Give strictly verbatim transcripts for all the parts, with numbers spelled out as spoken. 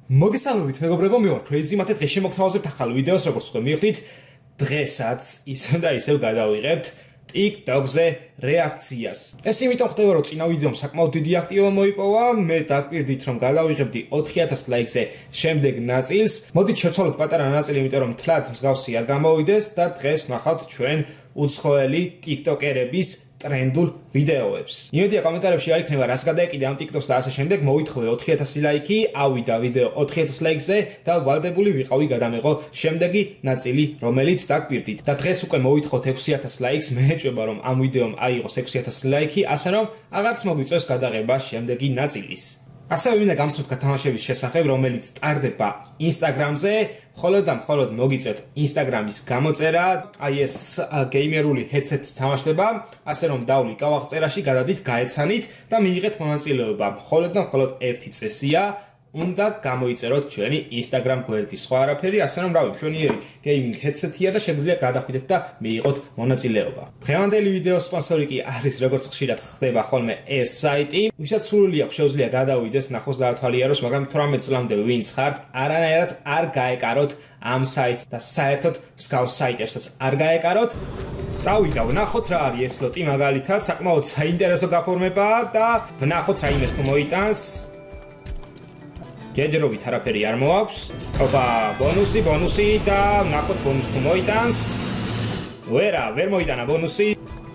მოგესალმებით მეგობრებო, მე ვარ Crazy Mate, დღეს შემოგთავაზებთ ახალ ვიდეოს, როგორც თქვენ მივხვდით, დღესაც ისევ და ისევ გადავიღებთ TikTok-ზე რეაქციას. ეს იმიტომ ხდება, რომ წინა ვიდეომ საკმაოდ დიდი აქტივობა მოიპოვა, მე დაგვირდით რომ გადავიღებდი ოთხი ათას ლაიქზე შემდეგ ნაწილს. მოდით შევცვალოთ პატარა ნაწილი, იმიტომ რომ თლად მსგავსი არ გამოვიდეს და დღეს ვნახავთ ჩვენ უცხოელი TikTok-ერების ტრენდულ ვიდეოებს. იმედია კომენტარებში არ იქნება რას გადაეკიდე ამ TikTok-ს და ასე შემდეგ. მოვითხოვე ოთხი ათასი ლაიქი, ავიდა ვიდეო ოთხი ათას ლაიქზე და ვალდებული ვიყავი გადამეღო შემდეგი ნაწილი, რომელიც დაგვირდით. და დღეს უკვე მოვითხოვთ ექვსი ათას ლაიქს, მე ეჭვება რომ ამ ვიდეომ აიღოს ექვსი ათასი ლაიქი, ასე რომ აღარც მოგვიწევს გადაღება შემდეგი ნაწილის. ასევე მინდა გამსვათ გათამაშების შესახებ, რომელიც ტარდება Instagram-ზე, მხოლოდ და მხოლოდ მოგიწევთ Instagram-ის გამოწერა, აი ეს გეიმერული headset-ი თამაშდება, ასე რომ დავლი კავახწერაში, გადადით, გაეცანით და მიიღეთ მონაწილეობა. მხოლოდ და მხოლოდ ერთი წესია, უნდა გამოიწეროთ ჩვენი Instagram გვერდი, სხვა არაფერი, ასე რომ რავი, მშვენიერი gaming headset-ია და შეგვიძლია გადახვიდეთ და მიიღოთ მონაწილეობა. დღევანდელი ვიდეოს სპონსორი კი არის, როგორც ხშირად ხდება ხოლმე ეს საიტი, ვისაც სურვილი აქვს შეუძლია გადავიდეს, ნახოს და ათვალიეროს, მაგრამ თვრამეტ წლამდე ვინც ხართ, არანაირად არ გაეკაროთ ამ საიტს და საერთოდ მსგავს საიტებსაც არ გაეკაროთ. წავიდა, ვნახოთ რა არის ეს ლოტი მაგალითად, საკმაოდ საინტერესო გაფორმებაა და ვნახოთ რა იმეს თუ მოიტანს. ჯერჯერობით არაფერი არ მოაქვს. ოპა, ბონუსი, ბონუსი და ვნახოთ ბონუსი თუ მოიტანს. ვერა, ვერ მოიტანა ბონუსი.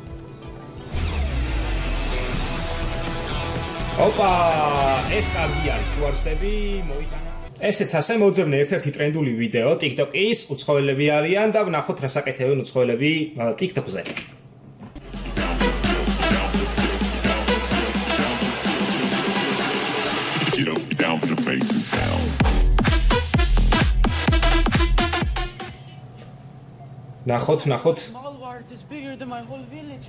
ოპა, ეს კარგი არის, თუ არ ვწდები, მოიტანა. ესეც ასე მოძებნე ერთ-ერთი ტრენდული ვიდეო TikTok-ის, უცხოელები არიან და ვნახოთ რა საკეთებენ უცხოელები TikTok-ზე. ნახოთ, ნახოთ. Malwart is bigger than my whole village.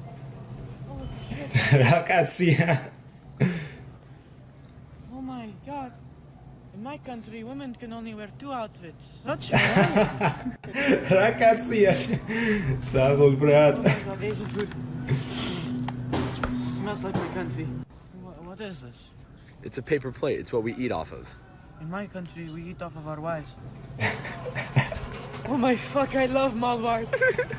რა კაცია. Oh my god. In my country, women can only wear two outfits. Such a რა კაცია. საღოლ ბრატ. Asian food. Smells like my country. What, what is this? It's a paper plate. It's what we eat off of. In my country, we eat off of our wives. Oh my fuck, I love Malwart.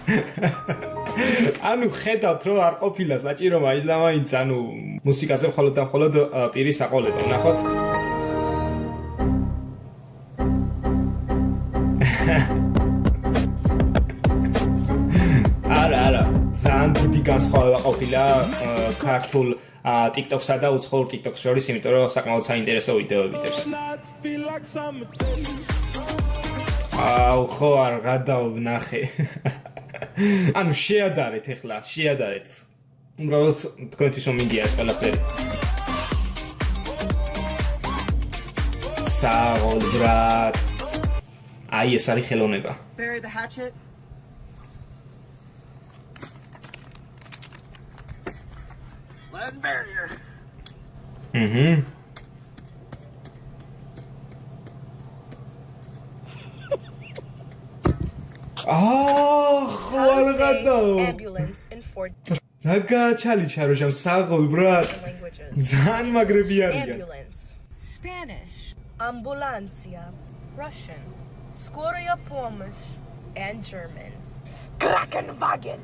ანუ ხედავთ რომ არ ყოფილა საჭირო მაინც და მაინც ანუ მუსიკაზე მხოლოდ და მხოლოდ პირის აყოლება ნახოთ. არა არა ძალიან დიდი განსხვავება ყოფილა ქართულ TikTok-სა და უცხოურ TikTok-ს შორის, იმიტომ რომ საკმაოდ საინტერესო ვიდეოები დებს. აუ ხო არ გადავნახე. ანუ შეადარეთ ეხლა, შეადარეთ. უბრალოდ თქვენთვის რომ მინდია ეს ყველაფერი. საღოლ ბრატ. აი ეს არის ხელოვნება. Bury the hatchet. Let's bury her. Mhm. Ah, xoar gadao. Ambulance in four რა გააჩალიჩა რო შენ საღოლ ბრატ. languages. ძალიან მაგრები არიან. Ambulance. Spanish. Ambulancia. Russian. Skoriya pomosh. And German. Krankenwagen.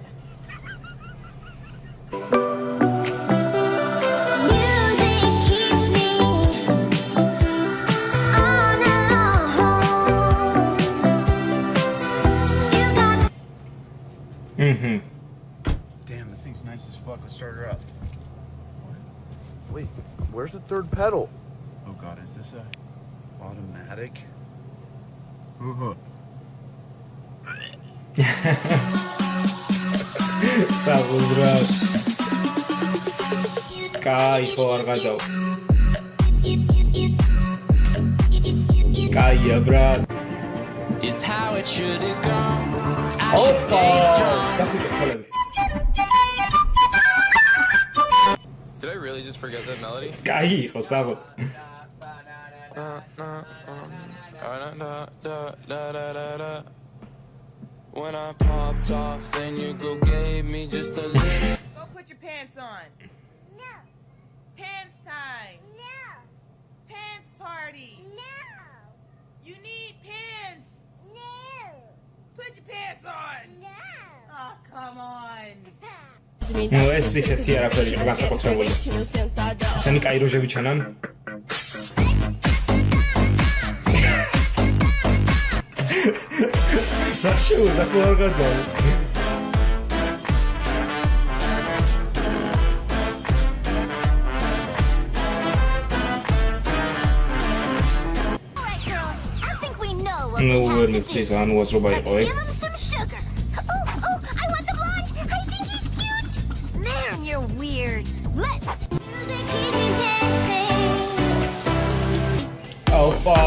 Mhm. Damn, this thing's nice as fuck. Let's start her up. What? Wait, where's the third pedal? Oh god, is this a automatic? Uh-huh. საღოლ ბრატ. კაი ხო არ გადავა. კაია ბრატ. It's how it should have gone. I ოპა. should stay strong. დახუჭე ხოლები. Did I really just forget that melody? კაი იყო საღოლ. When I popped off, then you go gave me just a little. Go put your pants on. No. Pants time. No. Pants party. No. ნუ ეს ისეთი არაფერი იყო განსაკუთრებული. ესენი კაი როჟები ჩანან. რაშო, და ხო არ გადა. No, really, please, I know what's wrong by boy. Give him some sugar. Oh, oh, I want the blonde. I think he's cute. Man, you're weird. Let's. Music keeps me dancing. Opa.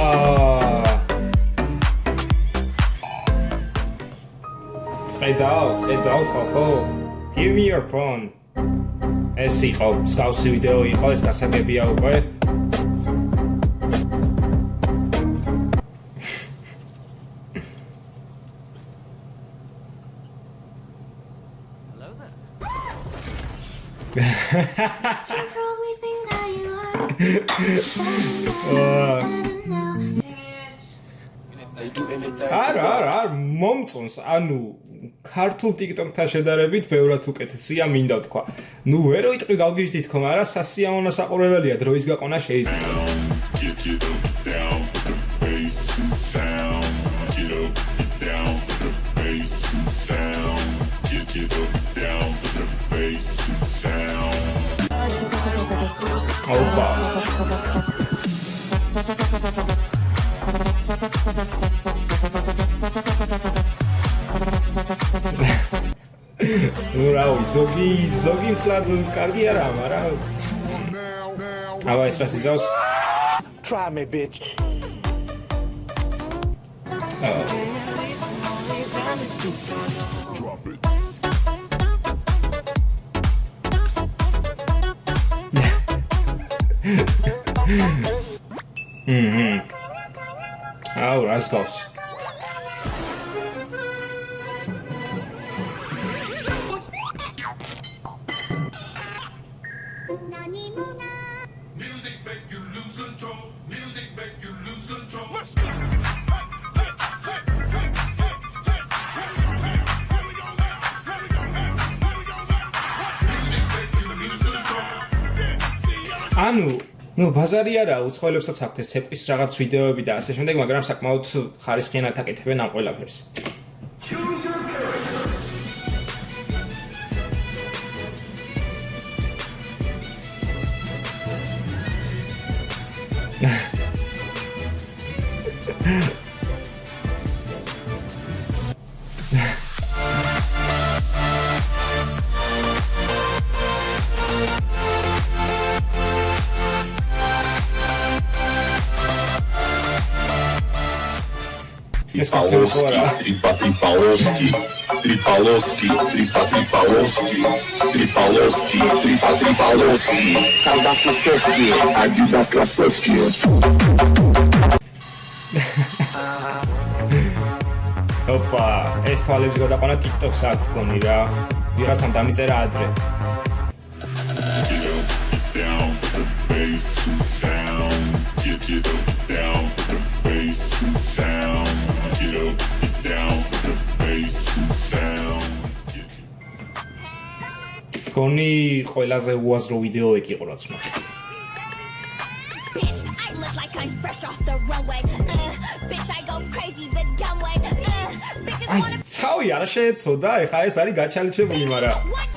Head out, head out, ხო? Give me your phone. ეს იყო მსგავსი ვიდეო იყო, ეს გასაგებია უკვე. You probably think that you are. არა, არა, არ მომწონს, ანუ ქართულ TikTok-თან შედარებით ბევრად უკეთესია, მინდა ვთქვა. ნუ ვერ ვიტყვი გავგიჟდით ხო, მაგრამ სასიამოვნო საყურებელია, დროის გაყონა შეიძლება. Opa. ნუ რავი, ზოგი, ზოგი მთლად კარგი არა, მაგრამ აბა ეს რას იზავს? Try me, bitch. Drop it. Mhm. Oh, that's goes. Music make you lose control. Music make you lose control. ანუ ნუ ბაზარი არა უცხოელებსაც აქვთ ეს ცეკვის რაღაც ვიდეოები და ასე შემდეგ, მაგრამ საკმაოდ ხარისხიანად აკეთებენ ამ ყველაფერს. Tripaloski, tripa Tripaloski, Tripaloski, tripa Tripaloski, Tripaloski, tripa Tripaloski. Caldas Lasowski, Adidas Lasowski. Opa, ეს თვალების გადაყვანა TikTok-ს აქ გქონი რა. ვიღაცამ დამიწერა ადრე. გონი ყველაზე უაზრო ვიდეო ეგ იყო რაც ნახე. აი, ცავი არ შეეცოდა, ეხა ეს არის გაჩალიჩებული, მაგრამ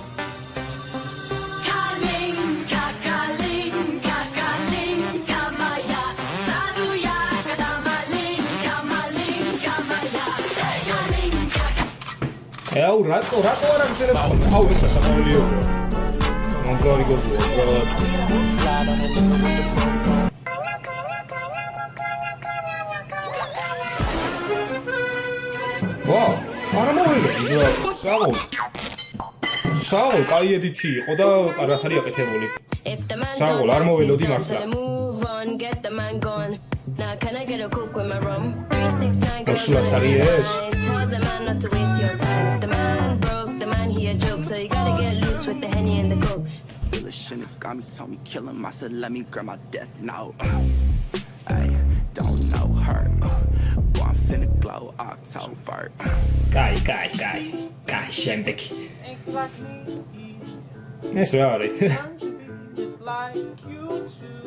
აუ რატო რატო არ ამწერებ ხოლმე? აუ ეს სასაყოველიო. მომგარი გოგო, რა. ვაუ, არა მოვიდა, საღო. საღო, კაი ედიტი იყო და კარგად არის აკეთებული. საღო, არ მოველოდი მართლა. Now can I get a coke with my rum? three six nine girls on the line. Tell the man not to waste your time. If the man broke, the man he a joke. So you gotta get loose with the Henny and the coke. Feel the shit got me, told me kill him. I said let me grab my death now. I don't know her. Boy, I'm finna glow October. Guy, guy, guy, guy, შემდეგ. ეს რა არის? Just like you too.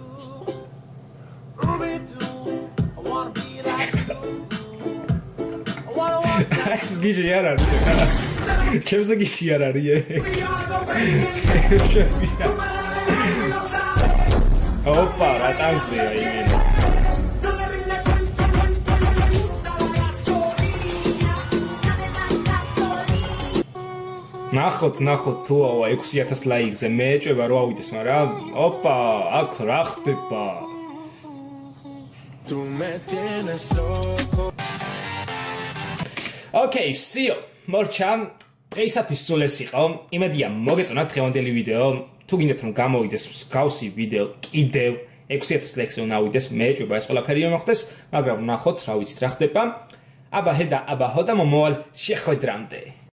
Ruby doo. I wanna be like you. I wanna walk. ეს გიჟი არ არის. ჩემზე გიჟი არ არის. ოპა, რა ტანზია იმენა. ნახოთ, ნახოთ თუ ავა ექვსი ათას ლაიქზე მეეჭვება რო ავიდეს, მაგრამ ოპა, აქ რა ხდება? Tu me tienes loco. Okay, всё. მორჩა, დღეისათვის სულ ეს იყო. იმედია მოგეწონათ დღევანდელი ვიდეო. თუ გინდათ რომ გამოვიდეს მსგავსი ვიდეო კიდევ ექვსი ათას ლაიქზე უნდა ავიდეს, მეეჭვება ეს ყველაფერი მოხდეს, მაგრამ ნახოთ რა ვიცით რა ხდება. აბა ჰედა, აბა ჰოდა მომავალ შეხვედრამდე.